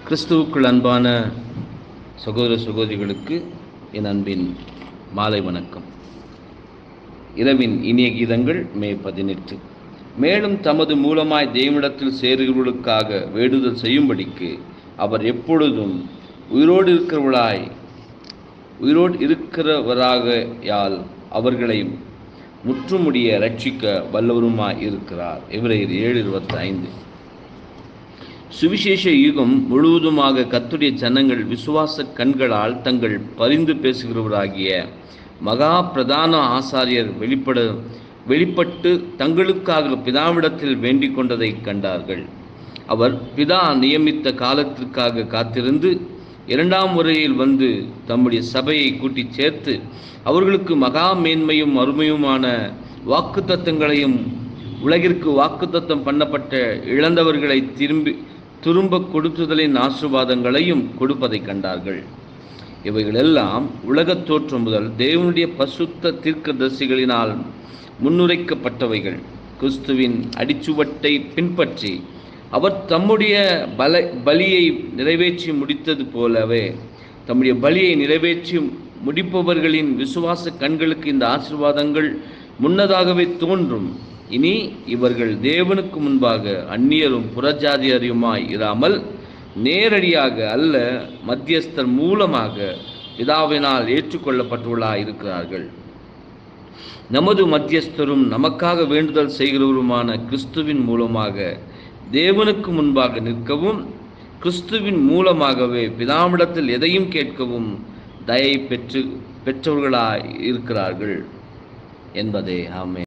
கிறிஸ்துவுக்குள் அன்பான சகோதர சகோதரிகளுக்கு என் அன்பின் மாலை வணக்கம். இரவின் இனிய கீதங்கள் மே 18. மேலும் தமது மூலமாய் தேவனிடத்தில் சேருகிறவர்களுக்காக வேண்டுதல் செய்யும்படிக்கு அவர் எப்பொழுதும் உயிரோடு இருக்கிறவராகையால் அவர்களை முற்றுமுடிய ரட்சிக்க வல்லவருமாய் இருக்கிறார். எபிரேயர் 7:25. சுவிசேஷ யுகம் முழுவதுமாக கர்த்தருடைய ஜனங்கள் விசுவாச கண்களால் தங்கள் பரிந்து பேசுகிறவராகிய மகா பிரதான ஆசாரியர் வெளிப்பட்டு தங்களுக்காக பிதாவிடத்தில் வேண்டிக் கொண்டதை கண்டார்கள். அவர் பிதா நியமித்த காலத்திற்காக காத்திருந்து இரண்டாம் முறையில் வந்து தம்முடைய சபையை கூட்டி சேர்த்து அவர்களுக்கு மகா மேன்மையும் அருமையுமான வாக்குத்தத்தங்களையும் உலகிற்கு வாக்குத்தத்தம் பண்ணப்பட்ட இழந்தவர்களை திரும்ப கொடுத்துதலின் ஆசீர்வாதங்களையும் கொடுப்பதை கண்டார்கள். இவைகளெல்லாம் உலகத் தோற்றம் முதல் தேவனுடைய பசுத்த தீர்க்கதரிசிகளினால் முன்னுரைக்கப்பட்டவைகள். கிறிஸ்துவின் அடிச்சுவட்டை பின்பற்றி அவர் தம்முடைய பலியை நிறைவேற்றி முடித்தது போலவே தம்முடைய பலியை நிறைவேற்றி முடிப்பவர்களின் விசுவாச கண்களுக்கு இந்த ஆசீர்வாதங்கள் முன்னதாகவே தோன்றும். இனி இவர்கள் தேவனுக்கு முன்பாக அந்நியரும் புறஜாதியருமாய் இராமல் நேரடியாக அல்ல, மத்தியஸ்தர் மூலமாக பிதாவினால் ஏற்றுக்கொள்ளப்பட்டுள்ளாய் இருக்கிறார்கள். நமது மத்தியஸ்தரும் நமக்காக வேண்டுதல் செய்கிறவருமான கிறிஸ்துவின் மூலமாக தேவனுக்கு முன்பாக நிற்கவும் கிறிஸ்துவின் மூலமாகவே பிதாவிடத்தில் எதையும் கேட்கவும் தயை பெற்றவர்களாய் இருக்கிறார்கள் என்பதே ஆமென்.